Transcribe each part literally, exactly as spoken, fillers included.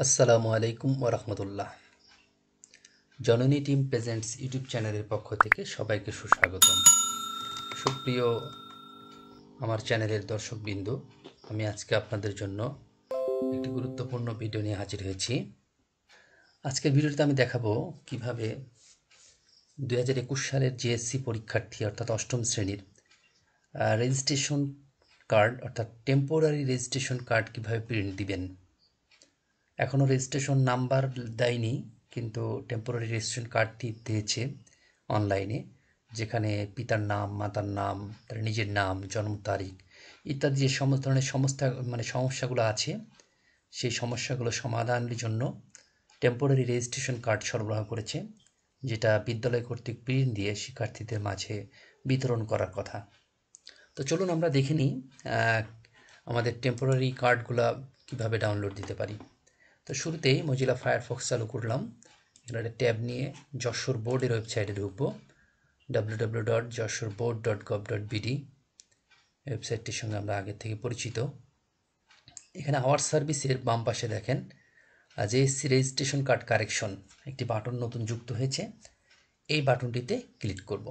আসসালামু আলাইকুম ওয়া রাহমাতুল্লাহ। জননী টিম প্রেজেন্টস ইউটিউব চ্যানেলের পক্ষ থেকে সবাইকে সুস্বাগতম। সুপ্রিয় আমার চ্যানেলের দর্শকবৃন্দ, আমি আজকে আপনাদের জন্য একটি গুরুত্বপূর্ণ ভিডিও নিয়ে হাজির হয়েছি। আজকের ভিডিওতে আমি দেখাবো কিভাবে দুই হাজার একুশ সালের জেএসসি পরীক্ষার্থী অর্থাৎ অষ্টম শ্রেণীর রেজিস্ট্রেশন কার্ড অর্থাৎ টেম্পোরারি রেজিস্ট্রেশন কার্ড কিভাবে প্রিন্ট দিবেন। এখনও রেজিস্ট্রেশন নাম্বার দেয়নি, কিন্তু টেম্পোরারি রেজিস্ট্রেশন কার্ডটি দিয়েছে অনলাইনে, যেখানে পিতার নাম, মাতার নাম, তার নিজের নাম, জন্ম তারিখ ইত্যাদি যে সমস্ত ধরনের সমস্যা মানে সমস্যাগুলো আছে, সেই সমস্যাগুলো সমাধানের জন্য টেম্পোরারি রেজিস্ট্রেশন কার্ড সরবরাহ করেছে, যেটা বিদ্যালয় কর্তৃক প্রিন্ট দিয়ে শিক্ষার্থীদের মাঝে বিতরণ করার কথা। তো চলুন আমরা দেখে নিই আমাদের টেম্পোরারি কার্ডগুলো কিভাবে ডাউনলোড দিতে পারি। তো শুরুতেই মজিলা ফায়ারফক্স চালু করলাম। এখানে একটা ট্যাব নিয়ে যশোর বোর্ডের ওয়েবসাইটে ঢুকবো, W W W dot Jessore board dot gov dot BD. ওয়েবসাইটটির সঙ্গে আমরা আগে থেকে পরিচিত। এখানে আওয়ার সার্ভিসের বাম পাশে দেখেন জেএসসি রেজিস্ট্রেশন কার্ড কারেকশন একটি বাটন নতুন যুক্ত হয়েছে। এই বাটনটিতে ক্লিক করব।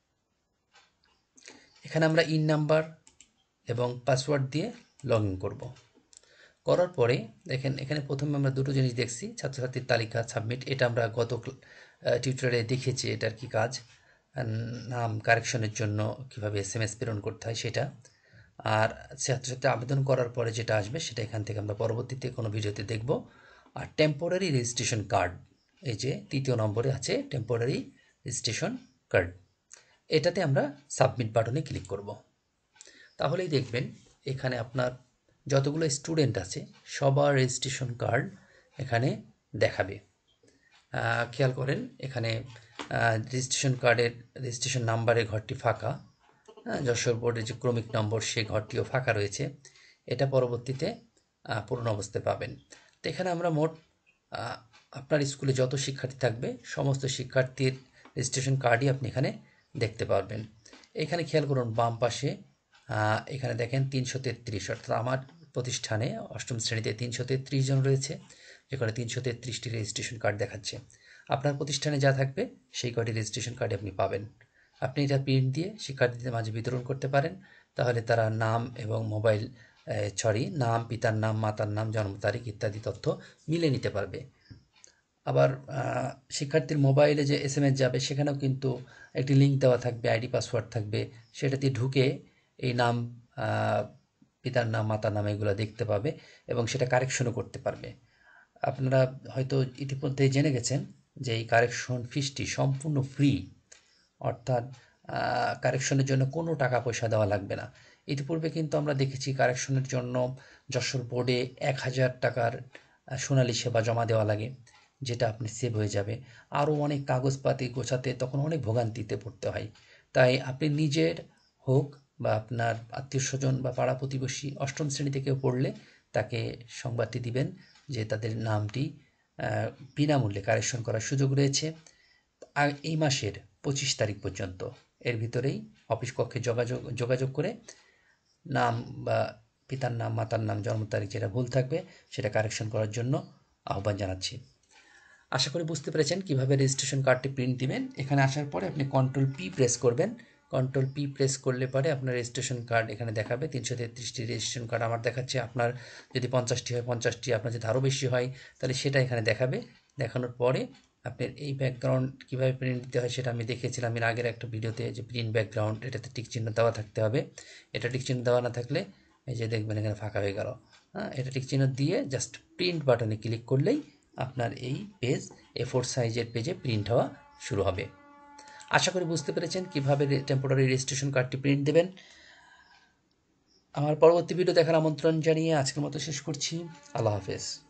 এখানে আমরা ইন নাম্বার এবং পাসওয়ার্ড দিয়ে লগ ইন করবো। করার পরে দেখেন এখানে প্রথমে আমরা দুটো জিনিস দেখছি, ছাত্রছাত্রীর তালিকা সাবমিট। এটা আমরা গত টিউটোরিয়ালে দেখেছি এটার কি কাজ, নাম কারেকশনের জন্য কিভাবে এস এম এস প্রেরণ করতে হয় সেটা। আর ছাত্রছাত্রী আবেদন করার পরে যেটা আসবে সেটা এখান থেকে আমরা পরবর্তীতে কোনো ভিডিওতে দেখব। আর টেম্পোরারি রেজিস্ট্রেশন কার্ড, এই যে তৃতীয় নম্বরে আছে টেম্পোরারি রেজিস্ট্রেশন কার্ড, এটাতে আমরা সাবমিট বাটনে ক্লিক করব। তাহলেই দেখবেন এখানে আপনার যতগুলো স্টুডেন্ট আছে সবার রেজিস্ট্রেশন কার্ড এখানে দেখাবে। খেয়াল করেন এখানে রেজিস্ট্রেশন কার্ডের রেজিস্ট্রেশন নাম্বারের ঘরটি ফাঁকা, যশোর বোর্ডের যে ক্রমিক নম্বর সেই ঘরটিও ফাঁকা রয়েছে। এটা পরবর্তীতে পূর্ণ অবস্থায় পাবেন। তো এখানে আমরা মোট আপনার স্কুলে যত শিক্ষার্থী থাকবে সমস্ত শিক্ষার্থীর রেজিস্ট্রেশন কার্ডই আপনি এখানে দেখতে পারবেন। এখানে খেয়াল করুন বাম পাশে এখানে দেখেন তিনশো তেত্রিশ, অর্থাৎ আমার প্রতিষ্ঠানে অষ্টম শ্রেণীতে তিনশো তেত্রিশ জন রয়েছে, যেখানে তিনশো তেত্রিশটি রেজিস্ট্রেশন কার্ড দেখাচ্ছে। আপনার প্রতিষ্ঠানে যা থাকবে সেই কয়টি রেজিস্ট্রেশন কার্ডে আপনি পাবেন। আপনি এটা প্রিন্ট দিয়ে শিক্ষার্থীদের মাঝে বিতরণ করতে পারেন, তাহলে তারা নাম এবং মোবাইল সরি নাম, পিতার নাম, মাতার নাম, জন্ম তারিখ ইত্যাদি তথ্য মিলে নিতে পারবে। আবার শিক্ষার্থীর মোবাইলে যে এস এম এস যাবে সেখানেও কিন্তু একটি লিঙ্ক দেওয়া থাকবে, আইডি পাসওয়ার্ড থাকবে, সেটাতে ঢুকে এই নাম, পিতার নাম, মাতার নাম এগুলো দেখতে পাবে এবং সেটা কারেকশনও করতে পারবে। আপনারা হয়তো ইতিমধ্যেই জেনে গেছেন যে এই কারেকশন ফিসটি সম্পূর্ণ ফ্রি, অর্থাৎ কারেকশনের জন্য কোনো টাকা পয়সা দেওয়া লাগবে না। ইতিপূর্বে কিন্তু আমরা দেখেছি কারেকশনের জন্য যশোর বোর্ডে এক হাজার টাকার সোনালী সেবা জমা দেওয়া লাগে, যেটা আপনি সেভ হয়ে যাবে। আরও অনেক কাগজপাতি গোছাতে তখন অনেক ভোগান্তিতে পড়তে হয়। তাই আপনি নিজের হোক বা আপনার আত্মীয় স্বজন বা পাড়া প্রতিবেশী অষ্টম শ্রেণীতে কেউ পড়লে তাকে সংবাদটি দিবেন যে তাদের নামটি বিনামূল্যে কারেকশন করার সুযোগ রয়েছে আর এই মাসের পঁচিশ তারিখ পর্যন্ত। এর ভিতরেই অফিস কক্ষে যোগাযোগ যোগাযোগ করে নাম বা পিতার নাম, মাতার নাম, জন্ম তারিখ যেটা ভুল থাকবে সেটা কারেকশন করার জন্য আহ্বান জানাচ্ছি। আশা করি বুঝতে পেরেছেন কিভাবে রেজিস্ট্রেশন কার্ডটি প্রিন্ট দিবেন। এখানে আসার পরে আপনি কন্ট্রোল পি প্রেস করবেন। কন্ট্রোল পি প্রেস করলে পরে আপনার রেজিস্ট্রেশন কার্ড এখানে দেখাবে। তিনশো তেত্রিশটি রেজিস্ট্রেশন কার্ড আমার দেখাচ্ছে। আপনার যদি পঞ্চাশটি হয় পঞ্চাশটি, আপনার যদি আরও বেশি হয় তাহলে সেটা এখানে দেখাবে। দেখানোর পরে আপনার এই ব্যাকগ্রাউন্ড কীভাবে প্রিন্ট দিতে হয় সেটা আমি দেখিয়েছিলাম এর আগের একটা ভিডিওতে, যে প্রিন্ট ব্যাকগ্রাউন্ড, এটাতে টিক চিহ্ন দেওয়া থাকতে হবে। এটা টিক চিহ্ন দেওয়া না থাকলে এই যে দেখবেন এখানে ফাঁকা হয়ে গেল। হ্যাঁ, এটা টিক চিহ্ন দিয়ে জাস্ট প্রিন্ট বাটনে ক্লিক করলেই আপনার এই পেজ এ ফোর সাইজের পেজে প্রিন্ট হওয়া শুরু হবে। আশা করি বুঝতে পেরেছেন কিভাবে টেম্পোরারি রেজিস্ট্রেশন কার্ডটি প্রিন্ট দেবেন। আমার পরবর্তী ভিডিও দেখার আমন্ত্রণ জানিয়ে আজকের মতো শেষ করছি। আল্লাহ হাফেজ।